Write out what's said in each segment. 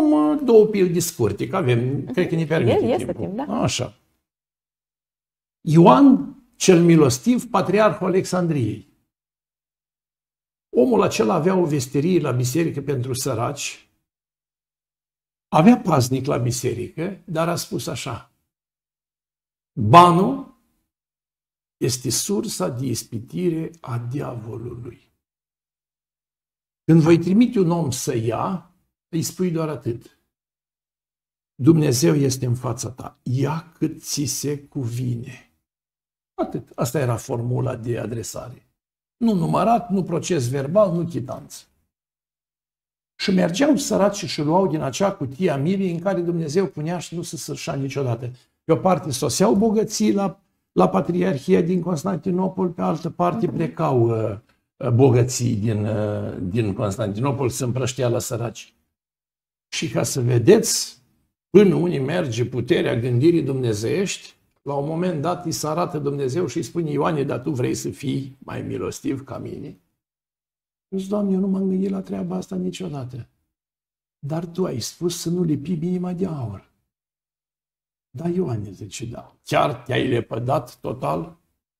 luăm două pilde scurte, că avem, cred că ne permite Este timpul. timp, da. Așa. Ioan cel Milostiv, patriarhul Alexandriei. Omul acela avea o vesterie la biserică pentru săraci, avea paznic la biserică, dar a spus așa: banul este sursa de ispitire a diavolului. Când voi trimite un om să ia, îi spui doar atât: Dumnezeu este în fața ta, ia cât ți se cuvine. Atât. Asta era formula de adresare. Nu numărat, nu proces verbal, nu chitanță. Și mergeau săraci și luau din acea cutie a milei în care Dumnezeu punea și nu se sărșea niciodată. Pe o parte soseau bogății la Patriarhia din Constantinopol, pe altă parte plecau bogății din Constantinopol, se împrăștea la săraci. Și ca să vedeți până unde merge puterea gândirii dumnezeiești, la un moment dat îi se arată Dumnezeu și îi spune: Ioane, dar tu vrei să fii mai milostiv ca mine? Zici: Doamne, eu nu m-am gândit la treaba asta niciodată. Dar tu ai spus să nu lipi inima de aur. Da, Ioane, zice, da. Chiar te-ai lepădat total?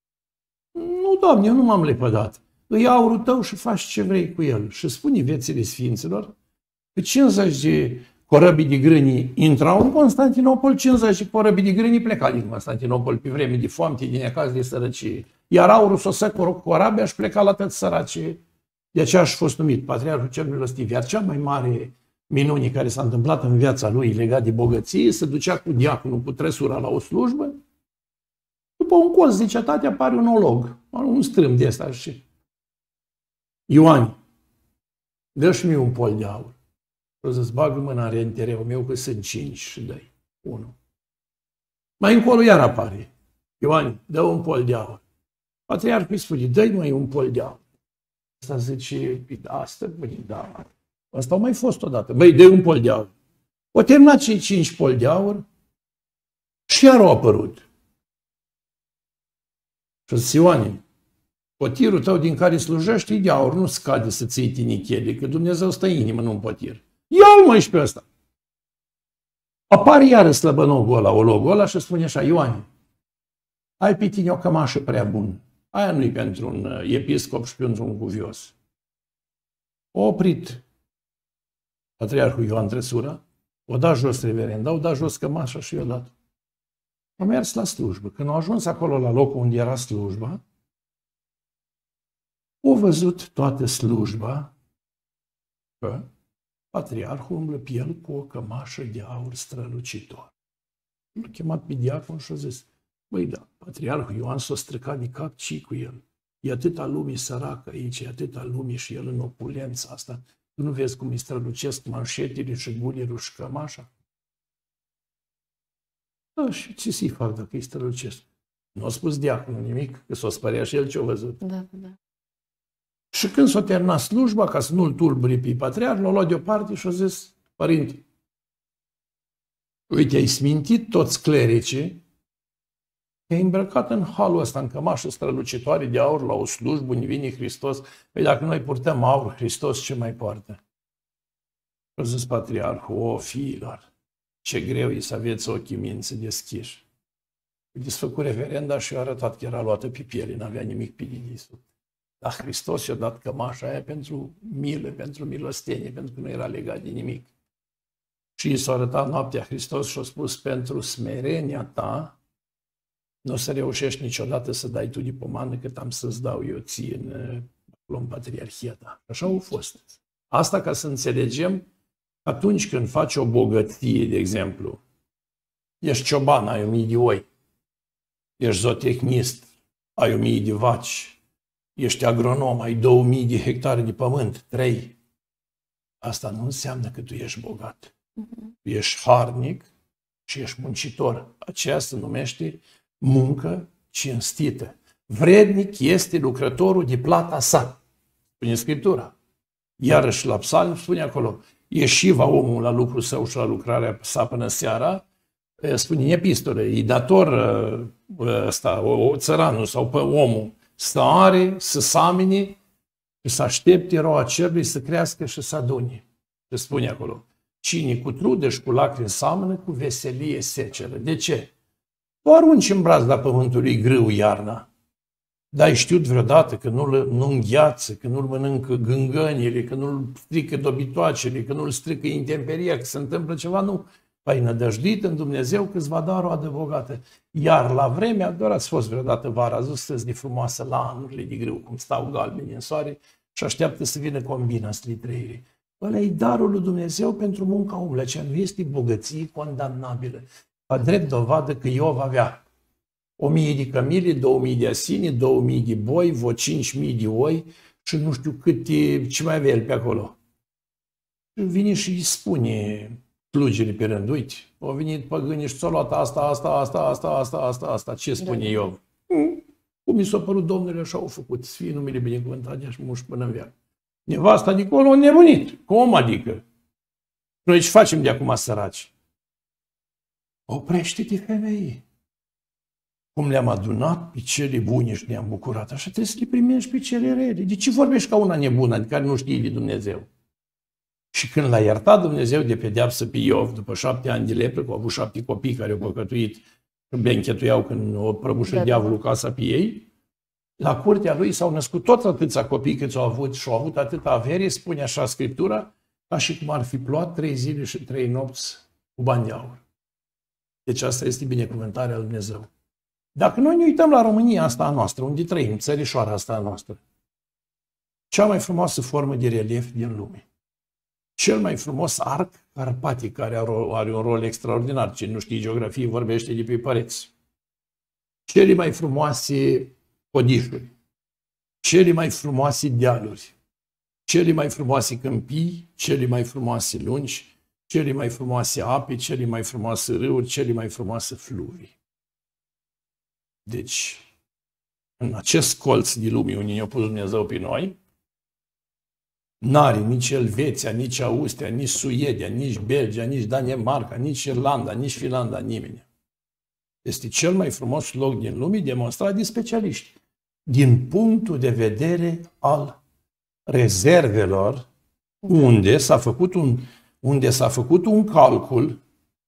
Nu, Doamne, eu nu m-am lepădat. Îi aurul tău și faci ce vrei cu el. Și spune viețile sfinților că 50 de corăbii de grâni intrau în Constantinopol, 50 de corăbii de grâni pleca din Constantinopol pe vreme de foamete, din necaz, de sărăcie. Iar aurul sosea cu corabia și pleca la toți săracii. De aceea și fost numit Patriarhul cel Milostiv. Iar cea mai mare minune care s-a întâmplat în viața lui legat de bogăție, se ducea cu diaconul, cu trăsura la o slujbă. După un colț de cetate apare un olog, un strâm de ăsta și: Ioane, dă-și mie un pol de aur. O să-ți bagă mâna în rentereul meu că sunt 5 și dă-i 1. Mai încolo iar apare: Ioane, dă un pol de aur. Patriarhul îi spune: dă-i mai un pol de aur. Asta zice: asta, băi, da. Asta a mai fost odată. Băi, dă un pol de aur. O terminat cei 5 poli de aur și iar au apărut. Și zice: Ioane, potirul tău din care slujești e de aur, nu scade să ții tinichele, că Dumnezeu stă inimă, nu în potir. Ia-l mai și pe ăsta. Apare iară slăbănogul ăla, ologul ăla și spune așa: Ioane, ai pe tine o cămașă prea bună. Aia nu-i pentru un episcop și pentru un cuvios. O oprit Patriarhul Ioan trăsura, o dat jos reverenda, o dat jos cămașa și i-o dat. A mers la slujbă. Când au ajuns acolo la locul unde era slujba, au văzut toată slujba că Patriarhul umblă pe el cu o cămașă de aur strălucitor. L-a chemat pe diacon și a zis: băi, da, Patriarhul Ioan s-a stricat de cap, ce cu el? E atâta lume săracă aici, e atâta lume și el în opulența asta. Tu nu vezi cum îi strălucesc manșetele și gulerul și cămașa? Da, și ce să-i fac dacă îi strălucesc? Nu a spus diaconul nimic, că s-o spărea și el ce-a văzut. Da, da. Și când s-a terminat slujba, ca să nu-l tulbure pe patriarh, l-a luat deoparte și a zis: părinte, uite, ai smintit toți clericii, te-ai îmbrăcat în halul ăsta, în cămașă strălucitoare de aur la o slujbă, unde vine Hristos. Păi dacă noi purtăm aur, Hristos ce mai poartă? A zis patriarhul: o, fiilor, ce greu e să aveți ochii minții deschiși. Uite, s-a făcut referenda și a arătat că era luată pe piele, n-avea nimic pe dedesubt. Dar Hristos i-a dat cămașa aia pentru milă, pentru milostenie, pentru că nu era legat de nimic. Și i s-a arătat noaptea Hristos și a spus: pentru smerenia ta nu o să reușești niciodată să dai tu de pomană cât am să-ți dau eu ție în patriarhia ta. Așa a fost. Asta ca să înțelegem, atunci când faci o bogăție, de exemplu, ești cioban, ai 1000 de oi, ești zootecnist, ai 1000 de vaci, ești agronom, ai 2000 de hectare de pământ, 3. Asta nu înseamnă că tu ești bogat. Tu ești harnic și ești muncitor. Aceea se numește muncă cinstită. Vrednic este lucrătorul de plata sa. Spune Scriptura. Iarăși la Psalm spune acolo: ieșiva omul la lucrul său și la lucrarea sa până seara. Spune în epistole, e dator ăsta, țăranul sau pe omul să are, să samine și să aștepte roa cerului să crească și să adune. Se spune acolo: Cine cu trudă și cu lacrimi seamănă, cu veselie seceră. De ce? Tu arunci în brazda pământului grâu iarna. Dar ai știut vreodată că nu îngheață, că nu-l mănâncă gângănile, că nu-l strică dobitoacele, că nu-l strică intemperia, că se întâmplă ceva? Nu. Ai nădăjduit în Dumnezeu că îți va da roadă bogată. Iar la vremea, doar ați fost vreodată vara, ați văzut de frumoasă la anurile de grâu, cum stau galbeni în soare și așteaptă să vină combina slitreirii. Ăla e darul lui Dumnezeu pentru munca omului. Aceea nu este bogăție condamnabilă. A drept dovadă că Iov avea 1000 de cămile, 2000 de asini, 2000 de boi, vreo 5000 de oi și nu știu câte, ce mai avea el pe acolo. Și vine și îi spune slugile pe rând, uite, au venit păgânii și ți-au luat asta. Ce spune Iov? Cum mi s-a părut, Domnule, așa au făcut, să fie numele binecuvântat și muși până în viață. Nevasta de acolo a nebunit. Cum adică? Noi ce facem de acum săraci? Oprește-te, femeie. Cum le-am adunat pe cele bune și ne-am bucurat, așa trebuie să le primești pe cele rele. De ce vorbești ca una nebună, de care nu știi de Dumnezeu? Și când l-a iertat Dumnezeu de pedeapsă pe Iov, după 7 ani de lepră, că au avut 7 copii care au păcătuit, că benchetuiau când o prăbușă diavolul casa pe ei, la curtea lui s-au născut toți atâția copii cât au avut și au avut atâta avere, spune așa Scriptura, ca și cum ar fi plouat 3 zile și 3 nopți cu bani de aur. Deci asta este binecuvântarea lui Dumnezeu. Dacă noi ne uităm la România asta a noastră, unde trăim, țărișoara asta a noastră, cea mai frumoasă formă de relief din lume, cel mai frumos arc carpatic, care are un rol extraordinar, cine nu știe geografie vorbește de pe păreți, cele mai frumoase podișuri, cele mai frumoase dealuri, cele mai frumoase câmpii, cele mai frumoase lungi, cele mai frumoase ape, cele mai frumoase râuri, cele mai frumoase fluvii. Deci, în acest colț de lume unde ne-a pus Dumnezeu pe noi, n-are nici Elveția, nici Austria, nici Suedia, nici Belgia, nici Danemarca, nici Irlanda, nici Finlanda, nimeni. Este cel mai frumos loc din lume demonstrat de specialiști. Din punctul de vedere al rezervelor, unde s-a făcut un calcul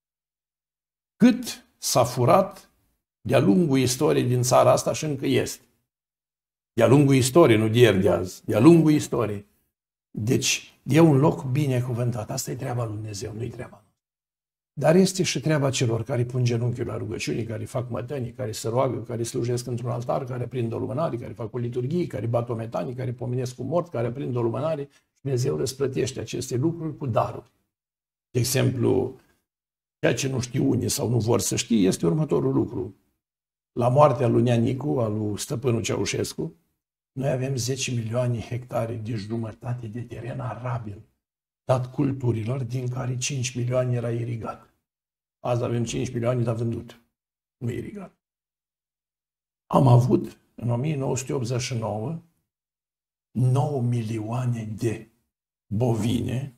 cât s-a furat de-a lungul istoriei din țara asta și încă este. De-a lungul istoriei, nu de ieri de azi. De-a lungul istoriei. Deci, e un loc binecuvântat. Asta e treaba lui Dumnezeu, nu-i treaba noastră. Dar este și treaba celor care pun genunchiul la rugăciuni, care fac mătănii, care se roagă, care slujesc într-un altar, care prind o lumânare, care fac o liturghie, care bat o metanie, care pomenesc cu mort, care prind o lumânare. Dumnezeu răsplătește aceste lucruri cu daruri. De exemplu, ceea ce nu știu unii sau nu vor să știe este următorul lucru. La moartea lui Neanicu, al lui stăpânul Ceaușescu, noi avem 10 milioane hectare de jumătate de teren arabil, dat culturilor, din care 5 milioane era irigat. Azi avem 5 milioane, dar vândut. Nu irigat. Am avut, în 1989, 9 milioane de bovine.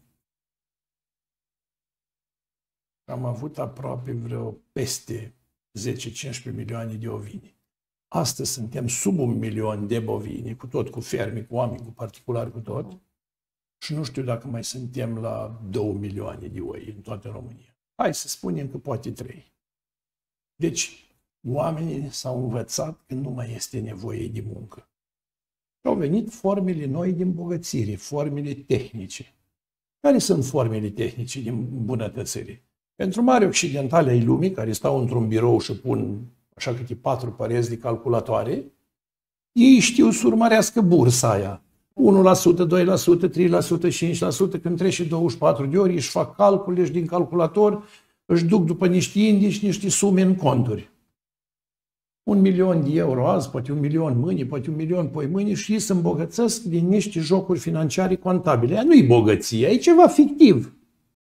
Am avut aproape vreo peste 10-15 milioane de ovini. Astăzi suntem sub 1 milion de bovini, cu ferme, cu oameni, cu particulari, cu tot. Și nu știu dacă mai suntem la 2 milioane de oi în toată România. Hai să spunem că poate 3. Deci, oamenii s-au învățat că nu mai este nevoie de muncă. Au venit formele noi de îmbogățire, formele tehnice. Care sunt formele tehnice de îmbunătățire? Pentru mari occidentali ai lumii, care stau într-un birou și pun așa câte 4 păreți de calculatoare, ei știu să urmărească bursa aia. 1%, 2%, 3%, 5%, când trece 24 de ori, își fac calcule și din calculator își duc după niște indici, niște sume în conturi. 1 milion de euro azi, poate 1 milion mâine, poate 1 milion poi mâine și ei se îmbogățesc din niște jocuri financiare contabile. Aia nu-i bogăție, e ceva fictiv.